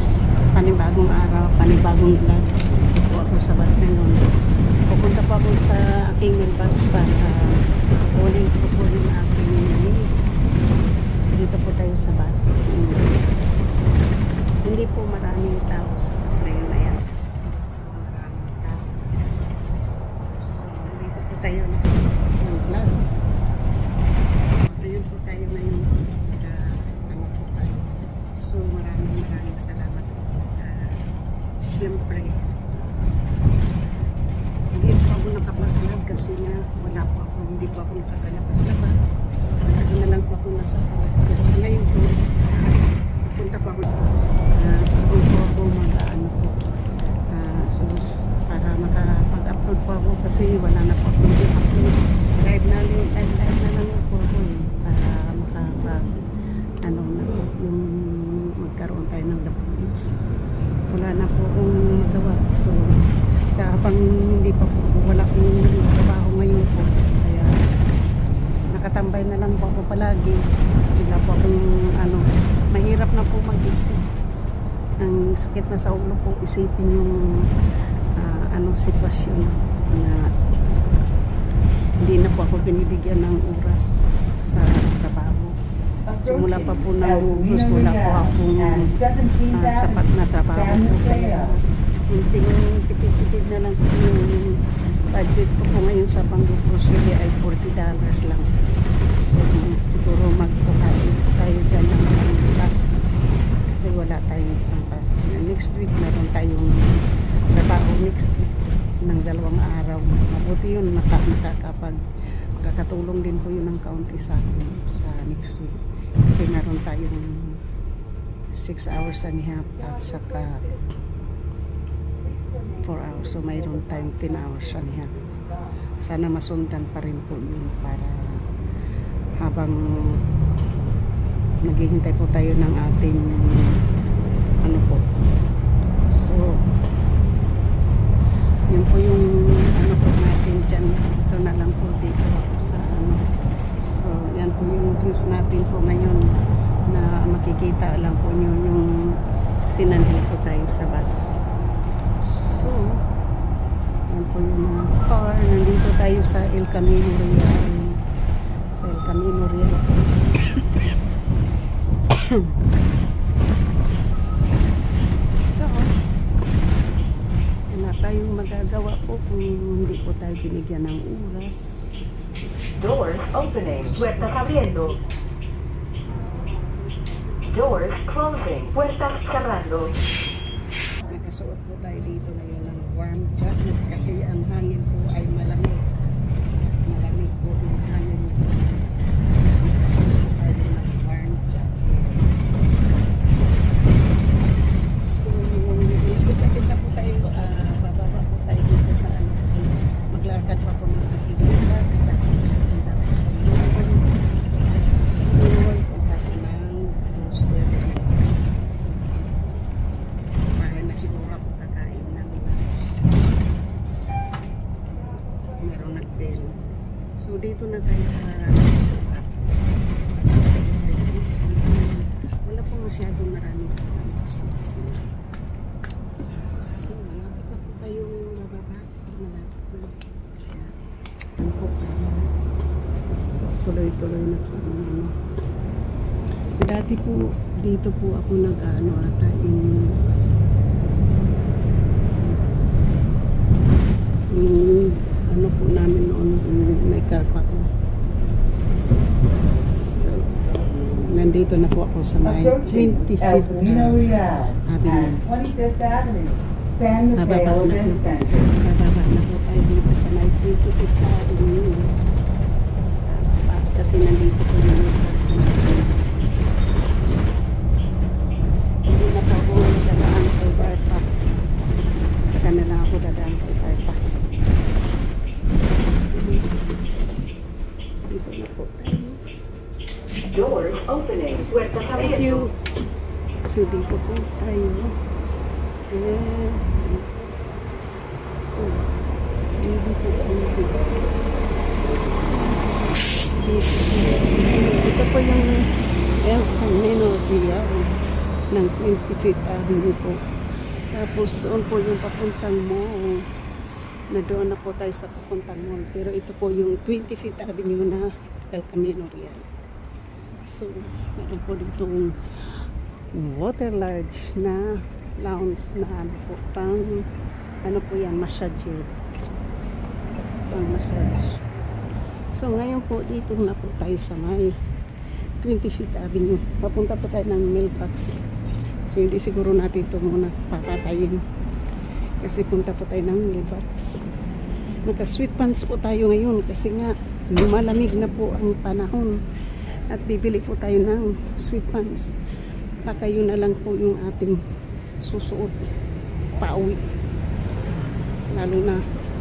panibagong araw, panibagong vlog. Po ako sa bus ngayon. Pupunta po ako sa aking mailbox para kunin ko po yung aking mail. Dito po tayo sa bus. Hindi po maraming tao sa bus ngayon na yan. Maraming tao. So, dito po tayo na sunglasses. Ayun po tayo ngayon. Ano po tayo. So, maraming salamat po. Siyempre, hindi po ako nakapag-vlog kasi nga wala po ako, hindi po ako nakakalabas-labas. Lagi na lang po ako nasa kwarto. So, ngayon po, punta po ako sa mag-ano po. So, para makapag-upload po ako kasi wala na po ako upload. Live na lang po ako para ano na po yung magkaroon tayo ng uploads. Wala na po akong magawa. So, sa habang hindi pa po, wala akong trabaho ngayon po. Kaya, nakatambay na lang po ako palagi. Wala po akong, mahirap na po mag-isip. Ang sakit na sa ulo po, isipin yung, sitwasyon na hindi na po ako binibigyan ng oras sa trabaho. Simula pa po na gusto wala po akong sapat na trabaho po. Kaya yung tipid-tipid na lang po yung budget ko po ngayon sa pang-grocery ay $40 lang. So siguro magpukain tayo dyan ng pang-bus kasi wala tayong pang-bus. Next week meron tayong trabaho next week ng 2 araw. Mabuti yun makakatulong din po yun ng kaunti sa akin sa next week. Kasi meron tayong 6 hours and a half at saka 4 hours. So mayroon tayong 10 hours and a half. Sana masundan pa rin po yun para habang naghihintay po tayo ng ating po. So yun po yung po natin dyan. Ito na lang po dito sa So, yan po yung views natin po ngayon na makikita lang po nyo yung sinandito tayo sa bus. So, yan po yung mga car. Nandito tayo sa El Camino Real. Sa El Camino Real. So, wala tayong magagawa po kung hindi po tayo binigyan ng oras. Doors opening. Puertas abriendo. Doors closing. Puertas cerrando. Nakasuot po tayo dito ngayon ng warm jacket kasi ang hangin po ay malamig. Malamig po yung hangin po. Nakasuot po tayo ng warm jacket. So, kita po tayo, bababa po tayo dito sa kasi maglakad pa po mga activities. So dito na tayo sa wala po masyadong maraming sa bus. So malapit na po tayong bababa. Tuloy-tuloy na po. Dati po dito po ako nag-ano ata yung po namin noon may car pa ko. So, nandito na po ako sa may 25th Avenue. Bababa na po tayo dito sa may 25th Avenue. Kasi nandito po yung hindi na po ako dadaan kay Barpa. Sa kanila ako dadaan kay Barpa. Dito na po tayo. Doors opening. Puertas Thank abriendo. you. So dito po tayo. Dito po dito. Ito po yung El Camino Real. ng 25th Avenue po. Tapos doon po yung papuntang mall. Na doon na po tayo sa papuntang mall. Pero ito po yung 25th Avenue na El Camino Real. So, meron po dito water lodge na lounge na ano po, pang ano po yan, massage. Pang massage. So, ngayon po dito na po tayo sa may 25th Avenue. Papunta po tayo ng mailbox. So, hindi siguro natin ito muna papatayin. Kasi punta po tayo ng mailbox. Naka-sweat pants po tayo ngayon kasi nga lumalamig na po ang panahon. At bibili po tayo ng sweat pants. Baka yun na lang po yung ating susuot pauwi. Lalo na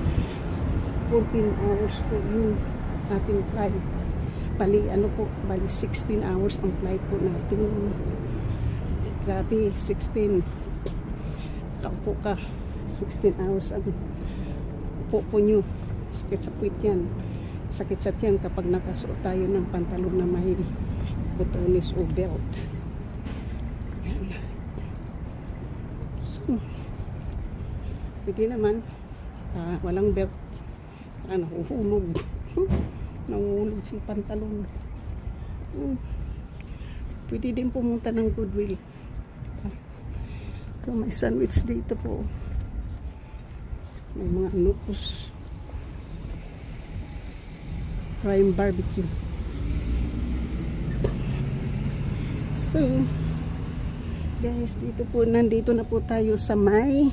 14 hours po yung ating flight. Bali 16 hours ang flight po natin. Grabe, 16. Kaupo ka. 16 hours ang upo nyo. Sakit sa puwit yan. Sakit sa tiyan kapag nakasuot tayo ng pantalon na may butones o belt. Yan. So, pwede naman walang belt. Para nahuhulog. Nahuhulog si pantalon. Pwede din pumunta ng Goodwill. So, may sandwich dito po. May mga nukos. Prime barbecue. So, guys, nandito na po tayo sa may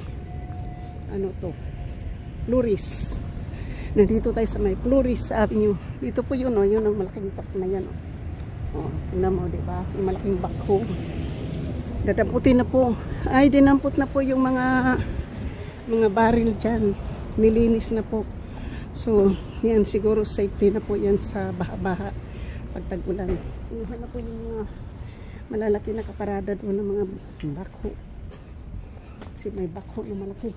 Flores. Nandito tayo sa may Flores Avenue. Dito po yun, yun ang malaking park na yan. Tingnan mo, diba? Yung malaking bakho. Dadamputin na po. Ay, dinampot na po yung mga baril dyan. Nilinis na po. So, yan siguro safety na po yan sa baha-baha pag tag-ulan. Inuhan na po yung mga malalaki na kaparada doon ng mga bakho. Kasi may bakho na malaki.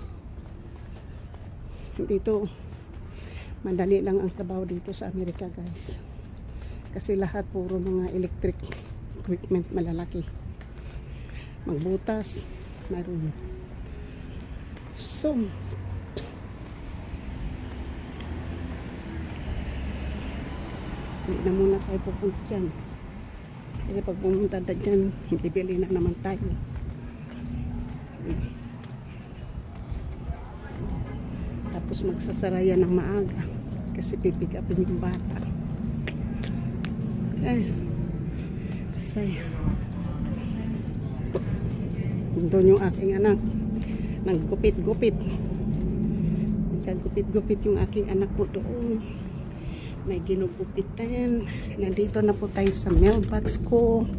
Dito, madali lang ang trabaho dito sa Amerika, guys. Kasi lahat puro mga electric equipment malalaki. Magbutas, mayroon. So, hindi na muna tayo pupunta dyan. Kasi pag pumunta na dyan, bibili na naman tayo. Tapos magsasaraya ng maaga. Kasi pipick upin yung bata. Kasi doon yung aking anak. Naggupit-gupit. Nagkagupit-gupit yung aking anak po doon. May ginugupitan. Nandito na po tayo sa mailbox ko.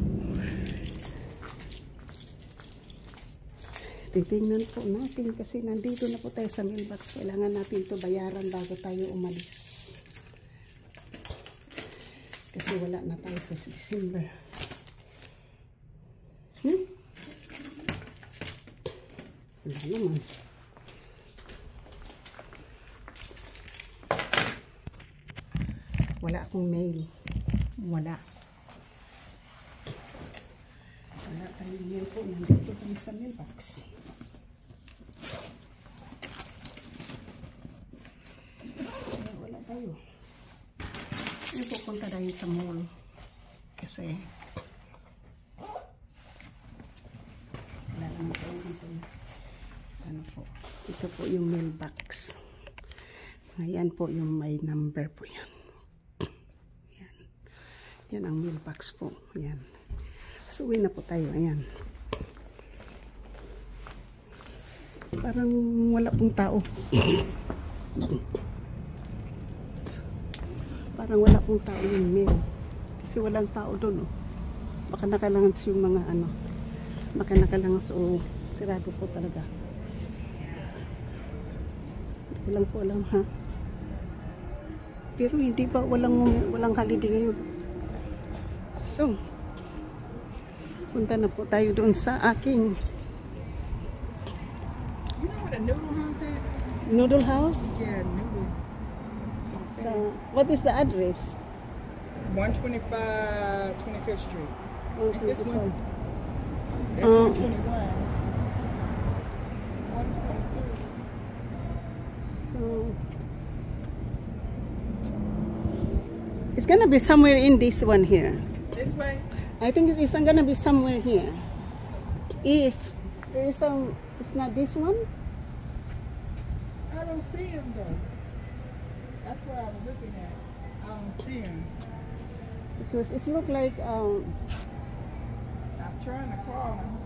Titingnan po natin kasi nandito na po tayo sa mailbox. Kailangan natin ito bayaran bago tayo umalis. Kasi wala na tayo sa December. Wala naman. Wala akong mail. Wala tayong mail po. Nandito tayo sa mailbox. Wala tayo. Pupunta tayo sa mall. Kasi wala naman tayo dito. Ano po? Ito po yung mailbox. Ayan po yung may number po yan. Yan ang mailbox po. Ayan. So, uwi na po tayo. Ayan. Parang wala pong tao. Parang wala pong tao yung mail. Kasi walang tao doon. Baka nakalangas yung mga baka nakalangas o sirado po talaga. Hindi ko lang po alam, ha? Pero hindi ba walang holiday ngayon? So, punta na po tayo doon sa aking You know what a noodle house is? noodle house. Yeah, noodle. So, what is the address? 125 25th Street. This one. That's 121. 122. So it's gonna be somewhere in this one here. This way? I think it's gonna be somewhere here. If there is some, it's not this one. I don't see him though. That's what I was looking at. I don't see him. Because it look like I'm trying to call him.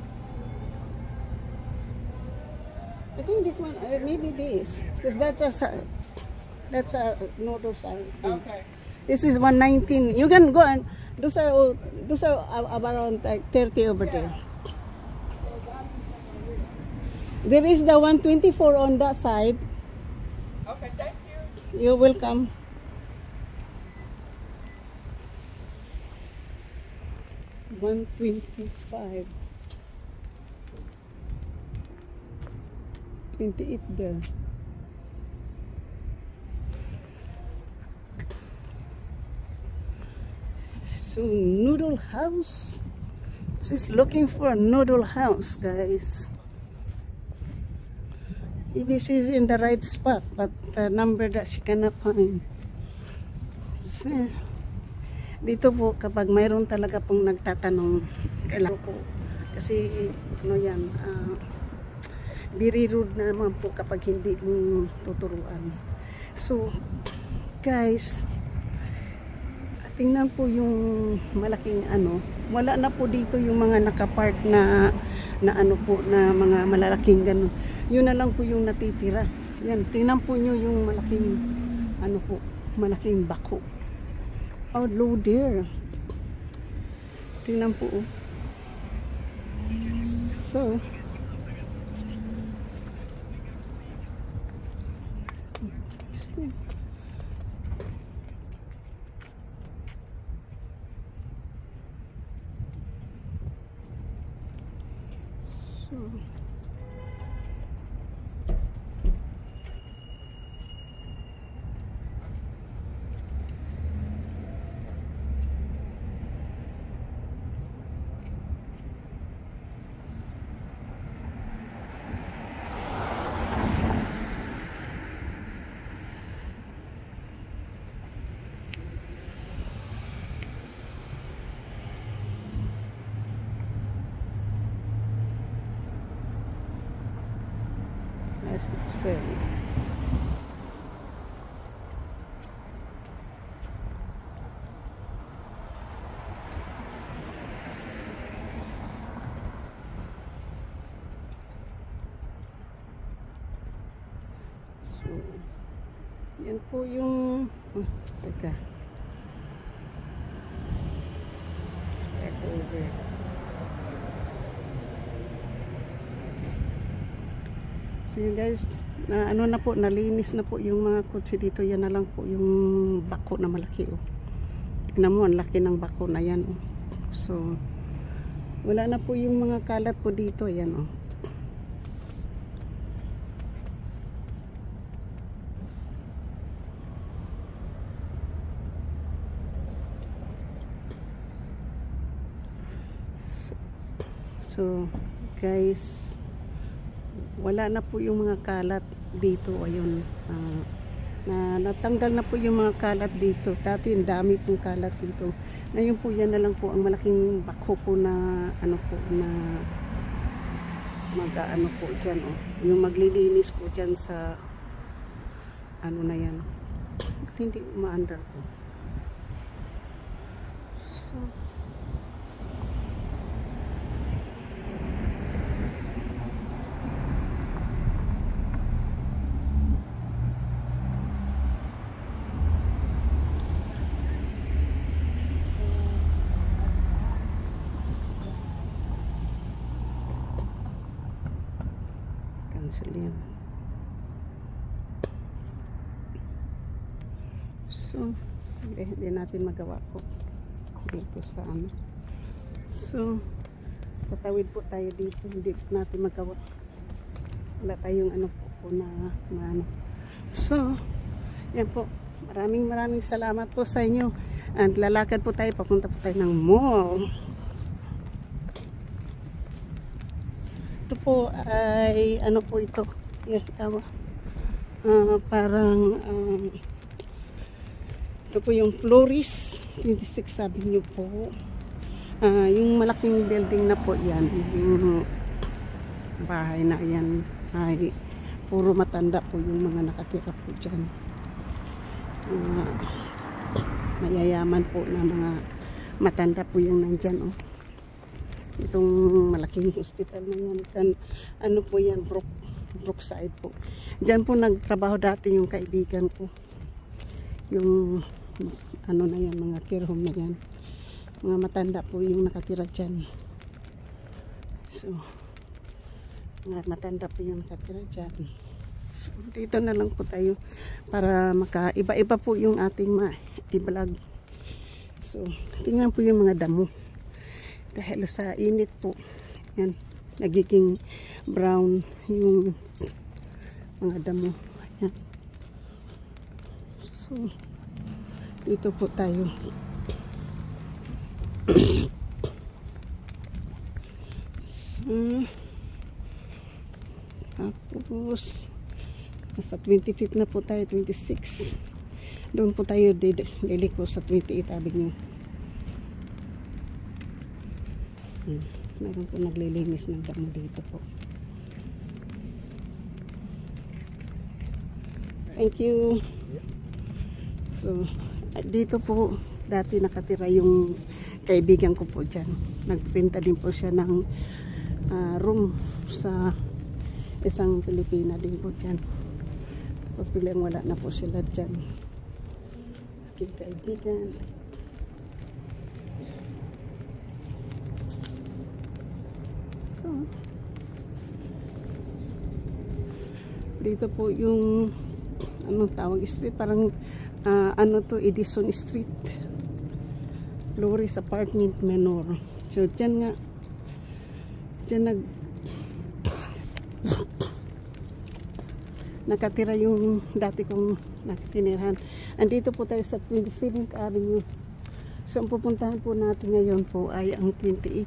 I think this one, maybe this, because that's a no, those are. Okay. This is 119. You can go and those are around like 30 over there. There is the 124 on that side. Okay, thank you. You're welcome. $125. 28 there. So noodle house. She's looking for a noodle house, guys. Maybe she's in the right spot, but the number that she cannot find. So, dito po kapag mayroon talaga pong nagtatanong, kailangan po kasi ano yan, very rude na naman po kapag hindi mo tuturuan. So guys, tingnan po yung malaking ano, wala na po dito yung mga nakapark na ano po, na mga malalaking ganun. Yun na lang po yung natitira. Yan, tingnan po nyo yung malaking ano po, malaking bako. Oh, low there. Tingnan po. So, Estes Ferry. So, yan po yung teka. Ito over. So yun guys, na ano na po, nalinis na po yung mga kotse dito. Yan na lang po yung bako na malaki. Oh. Tignan mo, ang laki ng bako na yan. Oh. So, wala na po yung mga kalat po dito. Ayan oh. So guys, wala na po yung mga kalat dito. Ayun, natanggal na po yung mga kalat dito. Dati ang dami pong kalat dito. Ngayon po yan na lang po ang malaking bako po na ano po na mag-ano po dyan oh. Yung maglilinis po dyan sa ano na yan. At hindi umaandar po. So yan. So, hindi natin magawa po dito sa ano. So, tatawid po tayo dito. Hindi natin magawa. Wala tayong ano po na ano. So, yan po. Maraming salamat po sa inyo. And lalakad po tayo. Papunta po tayo ng mall. Ito po ay ano po ito? Yeah, tama. Parang ito po yung Flores 26 Avenue po. Yung malaking building na po yan, yung bahay na yan ay puro matanda po yung mga nakatira po dyan. Mayayaman po na mga matanda po yung nandyan. Oh. Itong malaking hospital na yan. Ano po yan, Brookside po. Diyan po nagtrabaho dati yung kaibigan ko. Yung ano na yan, mga care home na yan. Mga matanda po yung nakatira dyan. So, mga matanda po yung nakatira dyan. So, dito na lang po tayo para iba-iba po yung ating i-vlog. So, tingnan po yung mga damo. Dahil sa init po, yan, nagiging brown yung mga damo. Yan. So, dito po tayo. So, tapos, nasa 20 feet na po tayo, 26. Doon po tayo liliko sa 28 Avenue. Meron po naglilinis ng damo dito po. Thank you. So, dito po dati nakatira yung kaibigan ko po dyan. Nagpinta din po siya ng room sa isang Pilipina din po dyan. Tapos bilang wala na po sila dyan. Aking kaibigan. So, dito po yung anong tawag street, parang ano to, Edison Street, Flores Apartment Menor. So dyan nga, dyan nakatira yung dati kong nakatinirahan. Andito po tayo sa 27th Avenue. So ang pupuntahan po natin ngayon po ay ang 28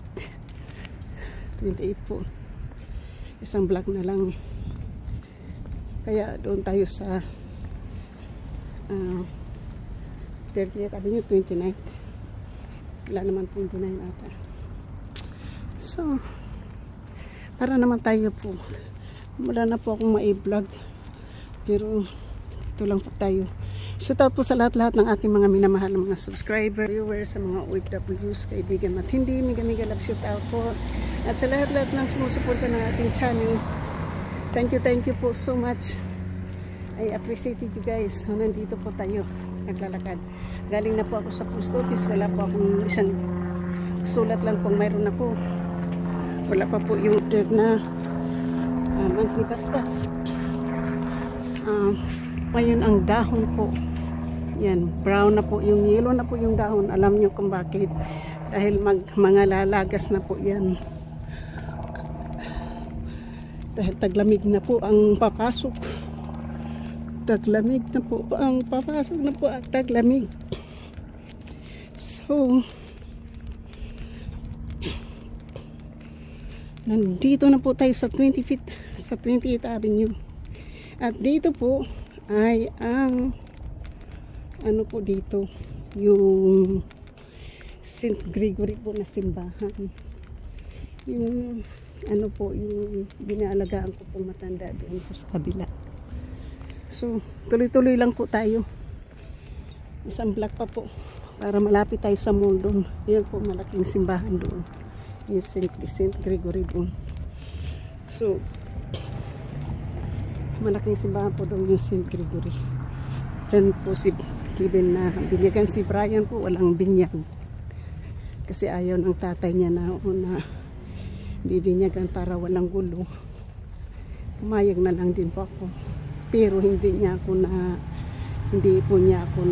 po. Isang block na lang. Kaya doon tayo sa 30th Avenue, 29. Wala naman 29 ata. So, para naman tayo po. Wala na po akong mai-vlog. Pero, ito lang po tayo. Shout out po sa lahat-lahat ng aking mga minamahal ng mga subscriber, viewers, sa mga OFWs, kaibigan at hindi. Miga love shout out po. At sa lahat-lahat ng sumusuporta ng ating channel. Thank you po so much. I appreciate you guys. So, nandito po tayo. Naglalakad. Galing na po ako sa post office. Wala po akong isang sulat lang kung mayroon ako. Wala pa po yung order na monthly paspas. Ngayon ang dahon po. Yan. Brown na po. Yung yellow na po yung dahon. Alam nyo kung bakit. Dahil mga lalagas na po yan. Dahil taglamig na po ang papasok. Taglamig na po ang papasok na po ang taglamig. So, nandito na po tayo sa 20 feet sa 28th Avenue. At dito po ay ang ano po dito, yung St. Gregory po na simbahan. Yung ano po, yung binaalagaan ko pong matanda doon po sa kabila. So, tuloy-tuloy lang po tayo. Isang block pa po para malapit tayo sa mall doon. Yan po, malaking simbahan doon. Yung St. Gregory doon. So, malaking simbahan po doon yung St. Gregory. Diyan po si Kevin na binyagan. Si Brian po walang binyag. Kasi ayaw ng tatay niya na bibinyagan para walang gulo. Umayag na lang din po ako. Pero hindi po niya ako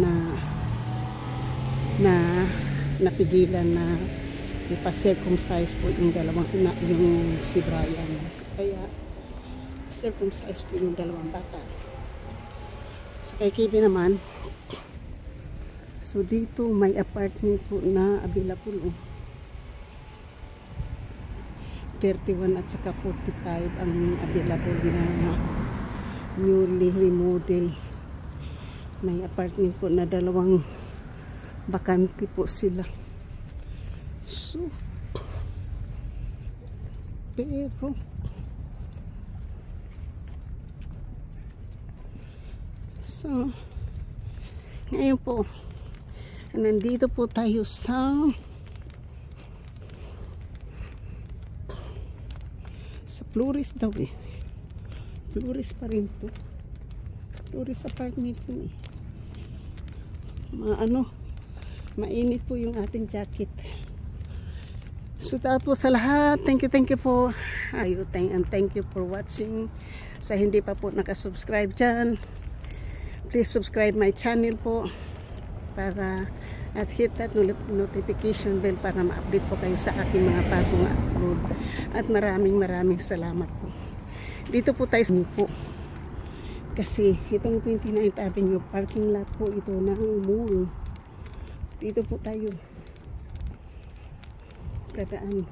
napigilan na ipa-circumcise po yung dalawang yung si Brian. Kaya circumcise po yung dalawang bata. So kay Kevin naman, so dito may apartment po na available. 31 at saka 45 ang available na newly remodel. May apartment po na dalawang bakante po sila. So, pero so, ngayon po nandito po tayo sa Flores daw eh. Flores pa rin po. Flores apartment yun eh. Mainit po yung ating jacket. So tapos sa lahat, thank you po. And thank you for watching. Sa hindi pa po nakasubscribe dyan, please subscribe my channel po para at hit that notification bell para ma-update po kayo sa aking mga bagong upload. At maraming salamat po. Dito po tayo po. Kasi itong 29th Avenue parking lot po ito ng mall. Dito po tayo dadaan.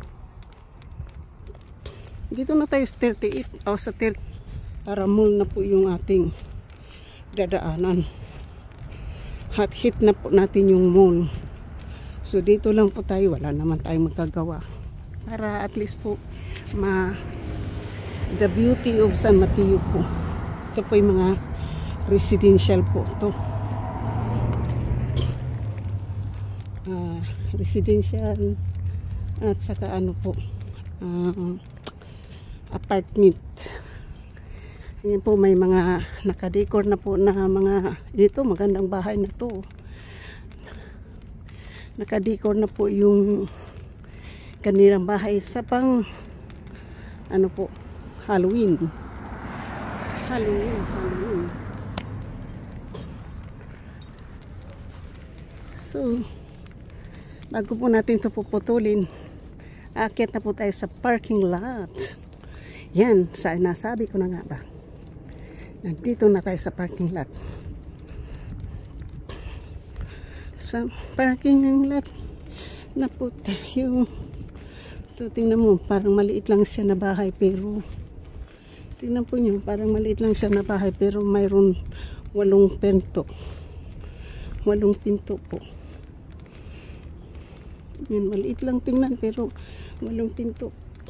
Dito na tayo sa 38 o sa 30 para mall na po yung ating dadaanan. At hit na po natin yung mall. So dito lang po tayo, wala naman tayong magagawa. Para at least po the beauty of San Mateo po. Ito po yung mga residential po ito. Residential at saka po apartment. Ayan po, may mga nakadekor na po na mga dito, magandang bahay na to. Nakadekor na po yung kanilang bahay sa pang po, Halloween. So bago po natin ito puputulin, aakyat na po tayo sa parking lot. Yan, nasabi ko na nga ba, nandito na tayo sa parking lot. Sa parking lot na po tayo. Ito, tingnan mo, parang maliit lang siya na bahay, pero tingnan po nyo, parang maliit lang siya na bahay, pero mayroon 8 pinto. 8 pinto po. Yan, maliit lang tingnan, pero 8 pinto.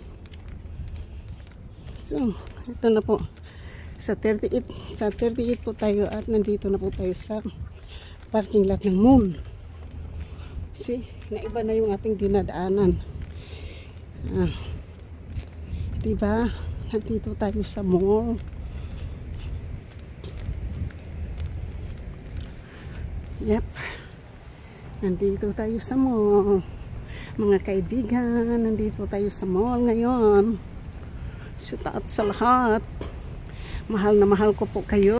So, ito na po. Sa 38 po tayo at nandito na po tayo sa parking lot ng mall. See, naiba na yung ating dinadaanan. Diba? Nandito tayo sa mall. Yep. Nandito tayo sa mall. Mga kaibigan, nandito tayo sa mall ngayon. Shout out sa lahat. Mahal na mahal ko po kayo.